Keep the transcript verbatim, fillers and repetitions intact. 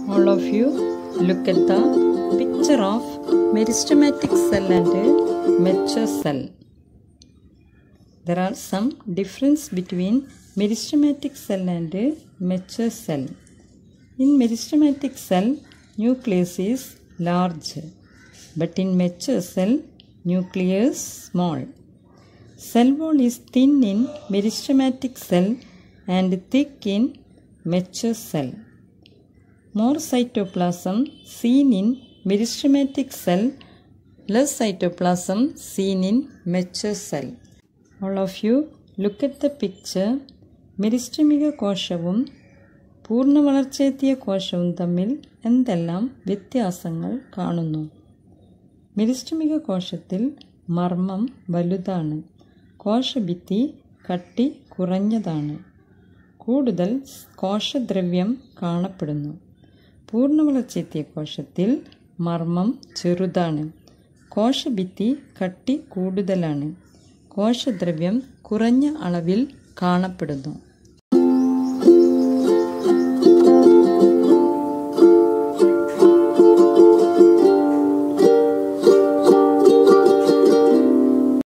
All of you look at the picture of meristematic cell and mature cell. There are some difference between meristematic cell and mature cell. In meristematic cell, nucleus is large, but in mature cell, nucleus small. Cell wall is thin in meristematic cell and thick in mature cell. More cytoplasm seen in meristematic cell, less cytoplasm seen in mature cell. All of you look at the picture. മെരിസ്റ്റമിക കോശവും പൂർണ്ണ വളർച്ചയെത്തിയ കോശവും തമ്മിൽ എന്തെല്ലാം വ്യത്യാസങ്ങൾ കാണുന്നു? മെരിസ്റ്റമിക കോശത്തിൽ മർമ്മം വലുതാണ്, കോശഭിത്തി കട്ടി കുറഞ്ഞതാണ്, കൂടുതൽ കോശദ്രവ്യം കാണപ്പെടുന്നു. പൂർണ്ണ വളർച്ചയെത്തിയ കോശത്തിൽ മർമ്മം ചെറുതാണ്, കോശഭിത്തി കട്ടി കൂടുതലാണ്, കോശദ്രവ്യം കുറഞ്ഞ അളവിൽ കാണപ്പെടുന്നു.